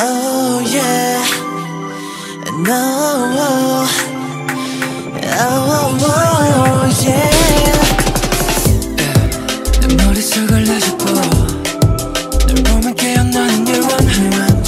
Oh yeah. No. Oh yeah. 내 머릿속을 내쉬고 널 보면 깨어나는 you run.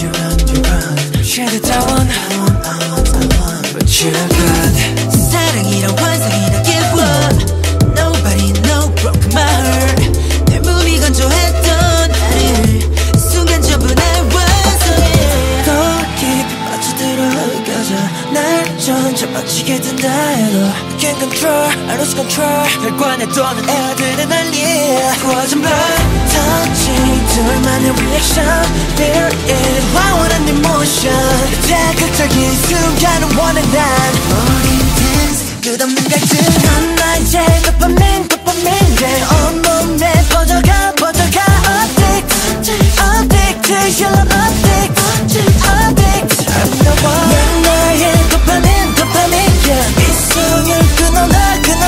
쉐드다운 But you're good. 사랑이란 환상이란 give up. Nobody no broke my heart. 내 몸이 건조했던 나를 순간 전부 날 완성해. 더 깊이 빠져들어가자. 날 점점 빠지게 된다 해도 I can't control, I lose control. 혈관에 도는 애들의 난리. 구워진 밤 touching 둘만의 reaction. Feel it 화원한 emotion. 자극적인 순간을 원해 난. 우린 dance 끝없는 갈등. 넌 나의 dopamine 내 온몸에 퍼져가 addict to your love addict 넌 나의 dopamine 이성을 끊어놔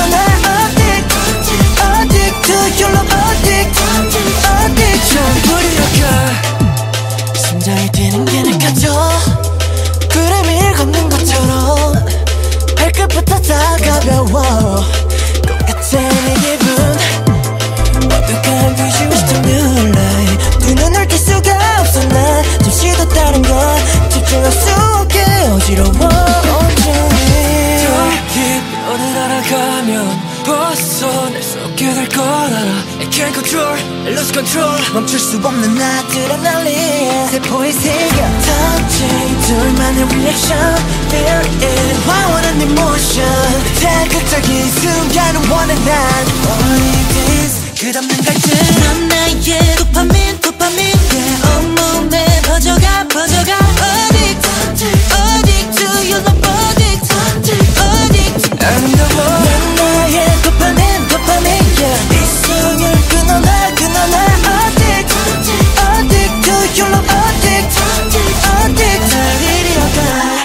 addict to your love addict 전부리 여겨 심장이 뛰는 게 느껴져 구름을 걷는 것처럼 발끝부터 다 가벼워 똑같아 내 기분 완벽한 visual stimuli 두 눈을 뗄 수가 없어 난 잠시도 다른 건 집중할 수 없게 어지러워 온종일 더 깊이 너를 알아가면 벗어날 수 없게 될 걸 알아 I can't control, I lose control 멈출 수 없는 아드레날린 세포에 새겨 touching 둘만의 reaction Feel it 화원한 emotion 자극적인 순간을 원해 난 Only this 끝없는 갈등 넌 나의 dopamine 내 온몸에 퍼져가 addict to your love addict 아름다워 넌 나의 dopamine 이성을 끊어놔 addict to your love addict 날 이리어가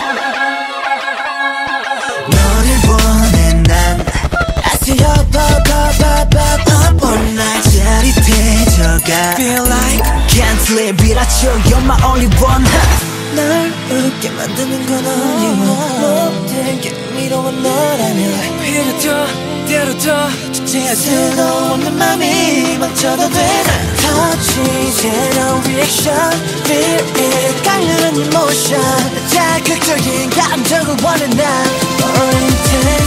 너를 보내 난 I see you up all night 짜릿해져가 Feel like can't sleep 이라쳐 You're my only one 날 웃게 만드는 건 OnlyOne 모든 게 미로운 너라면 필요도 때로도 주체할 수도 없는 맘이 멈춰도 돼 touch 새로운 reaction Feel it 깔려는 emotion 자극적인 감정을 원해 난 Only